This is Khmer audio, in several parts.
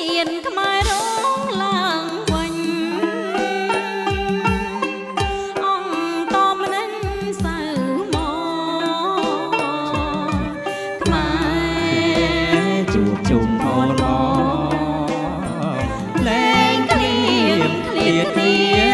នខ្មែររងឡើងវិញអង្គតមនិញសៅមកខ្មែរជួបជុំអូនមកលែងឃ្លៀងឃ្លាតទៀត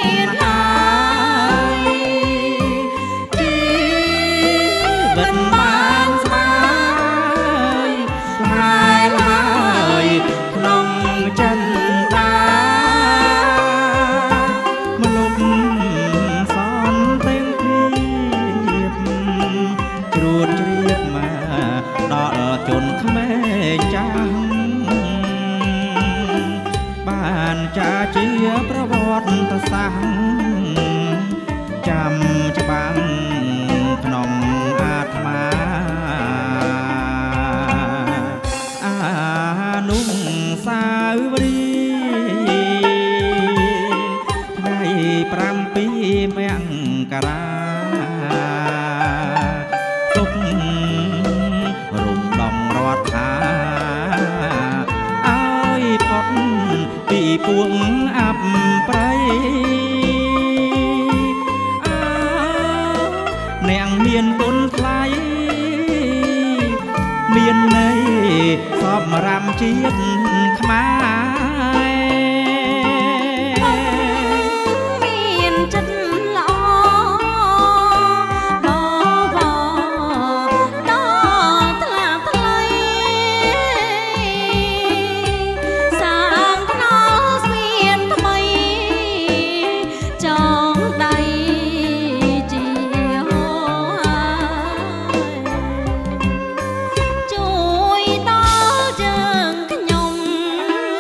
ហើយជីវិតបានស្បាយហើយហើយក្នុងចិនតាមនុស្សសនទាំងភាពជ្រួតជ្រាបមកដល់ជនក្មេងចាស់បានចាជាប្រវត្តិសាស្ត្រចាំច្បាំងក្នុងអាត្មាអានុសាវរីយ៍ថ្ងៃ7មករាទុករំដំរដ្ឋាឲ្យផុតពីពួងអបប្រៃអ្នកមានគុណថ្លៃមានន័យសម្រាប់ជាតិខ្មែរមានចិត្តល្អបបដល់ថ្លាថ្លៃសាងថ្នល់ស្ពានថ្មីចងដៃជាហោជួយដល់យើងខ្ញុំ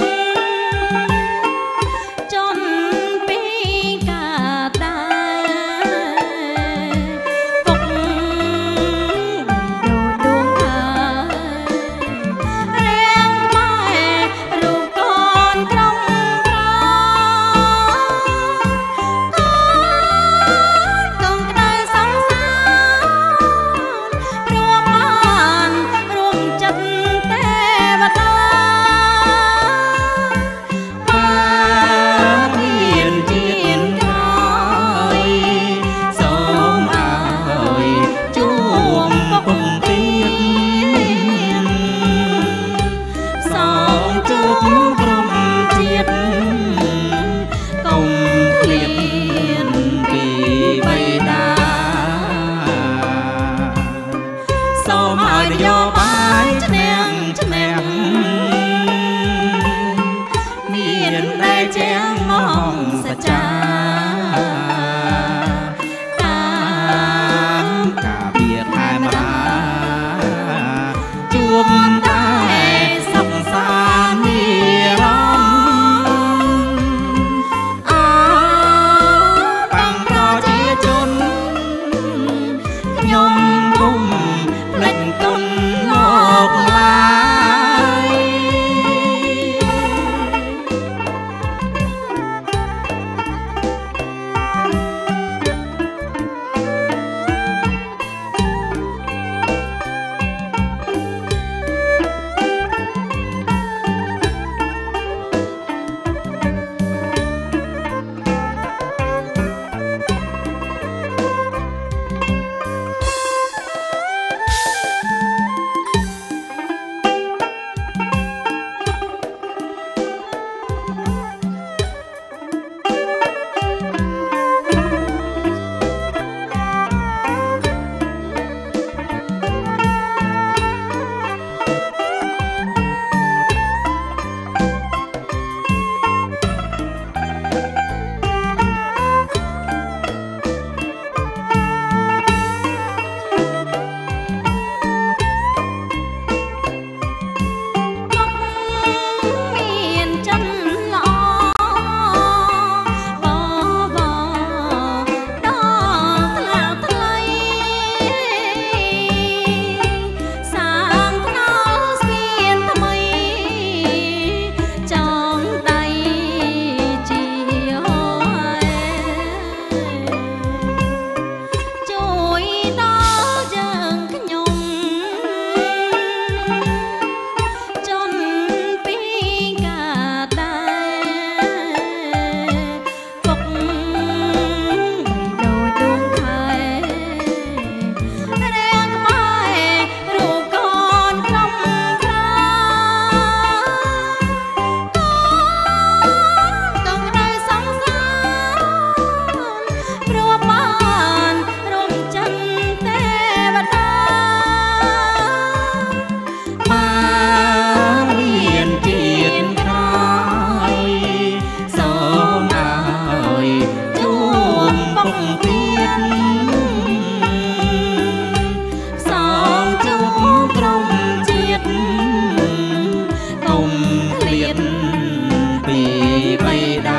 ដា